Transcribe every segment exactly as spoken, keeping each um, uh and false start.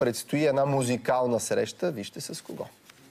предстои една музикална среща. Вижте с кого.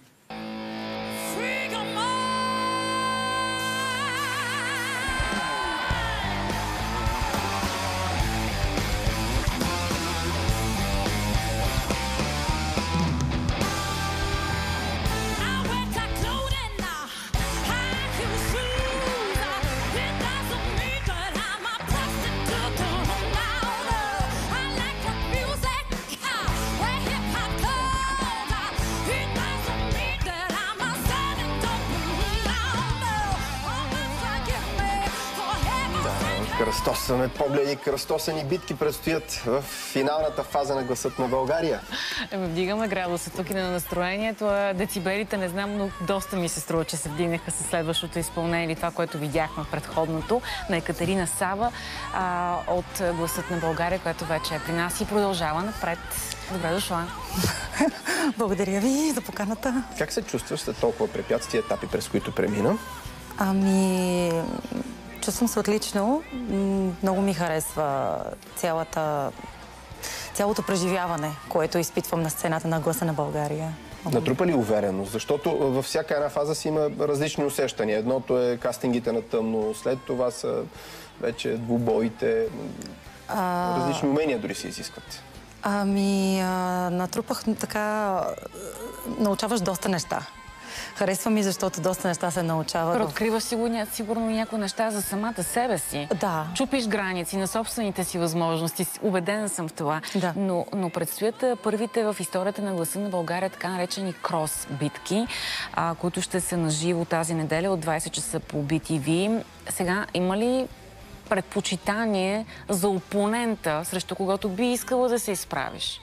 Кръстосани погледи, кръстосани битки предстоят в финалната фаза на Гласът на България. Еми, вдигаме градуса тук и на настроението. Децибелите, не знам, но доста ми се струва, че се вдигнаха със следващото изпълнение или това, което видяхме предходното на Екатерина Сава а, от Гласът на България, която вече е при нас и продължава напред. Добре дошла. Благодаря ви за поканата. Как се чувстваш след толкова препятствия, етапи, през които премина? Ами... Чувствам се отлично. Много ми харесва цялата, цялото преживяване, което изпитвам на сцената на Гласа на България. Натрупа ли увереност? Защото във всяка една фаза си има различни усещания. Едното е кастингите на тъмно, след това са вече двубоите. А... Различни умения дори се изискват. Ами, а, натрупах така... Научаваш доста неща. Харесва ми, защото доста неща се научават. Откриваш сигурно, сигурно някои неща за самата себе си. Да. Чупиш граници на собствените си възможности. Убедена съм в това. Да. Но, но предстоят първите в историята на Гласа на България така наречени крос-битки, а, които ще се наживо тази неделя от двайсет часа по Би Ти Ви. Сега, има ли предпочитание за опонента, срещу когото би искала да се изправиш?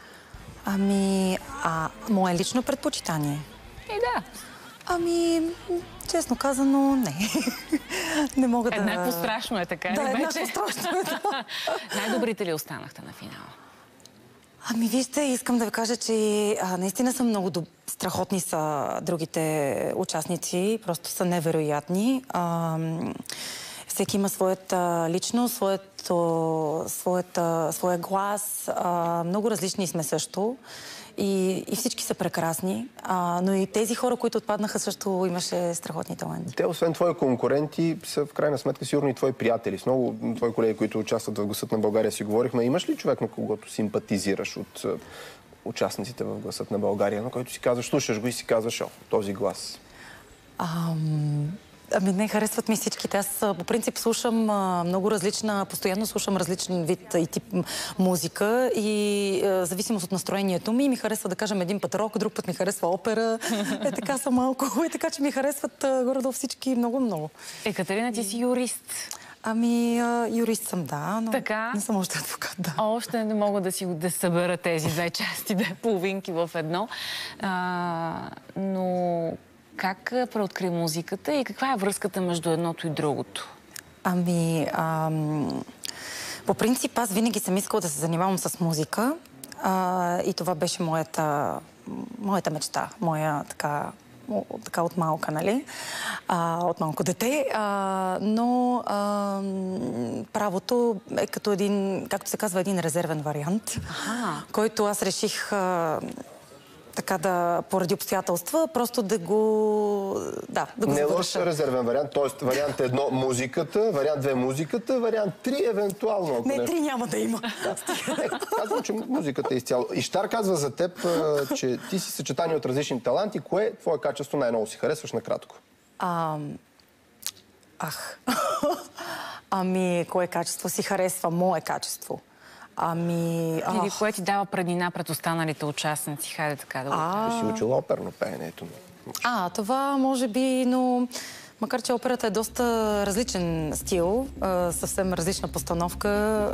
Ами, а, мое лично предпочитание? И да. Ами, честно казано, не. Не мога да... Еднакво страшно е, така ли? Да, еднакво страшно е, да. Най-добрите ли останахте на финала? Ами, вижте, искам да ви кажа, че а, наистина са много доб... страхотни са другите участници. Просто са невероятни. А, всеки има своята личност, своето, своята, своя глас. А, много различни сме също. И, и всички са прекрасни, а, но и тези хора, които отпаднаха, също имаше страхотни таланти. Те, освен твои конкуренти, са в крайна сметка сигурно и твои приятели. С много твои колеги, които участват в Гласът на България, си говорихме. Имаш ли човек, на когото симпатизираш от uh, участниците в Гласът на България, на който си казваш, слушаш го и си казваш, о, този глас? Ам... Ами не, харесват ми всичките. Аз по принцип слушам а, много различна, постоянно слушам различен вид и тип музика и а, зависимост от настроението ми. Ми харесва да кажем един път рок, друг път ми харесва опера. Е така са малко. И така, че ми харесват горе-долу всички много-много. Екатерина, ти си юрист. Ами, а, юрист съм, да, но така? Не съм още адвокат, да. Още не мога да си да събера тези две части, две половинки в едно. А, но... Как преоткри музиката и каква е връзката между едното и другото? Ами, ам, по принцип, аз винаги съм искала да се занимавам с музика а, и това беше моята, моята мечта, моя така, така от малка, нали? А, от малко дете. А, но а, правото е като един, както се казва, един резервен вариант, Аха. който аз реших... А, така да, поради обстоятелства, просто да го... Да, да го не завърша. лош резервен вариант, т.е. вариант едно музиката, вариант две музиката, вариант три евентуално. Не, три няма да има. Казвам, че музиката е изцяло. Иштар казва за теб, че ти си съчетание от различни таланти. Кое е твое качество най-много си харесваш накратко? А, ах. Ами, кое качество си харесва? Мое качество. Ами... Или кое ти дава преднина пред останалите участници? Хайде така да го кажа. Ти си учила оперно пеенето. А, това може би, но... Макар че операта е доста различен стил, съвсем различна постановка,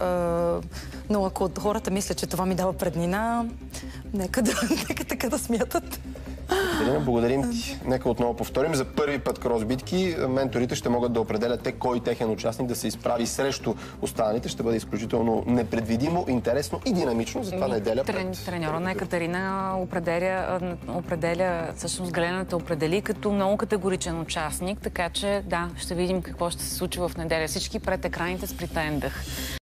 но ако хората мислят, че това ми дава преднина, нека да, нека така да смятат. Елена, благодарим ти. Нека отново повторим. За първи път кросбитки менторите ще могат да определят те кой техен участник да се изправи срещу останалите. Ще бъде изключително непредвидимо, интересно и динамично. Затова неделя Трен, треньора на Екатерина определя, определя, всъщност Галената определи като много категоричен участник, така че да, ще видим какво ще се случи в неделя. Всички пред екраните с притаен дъх.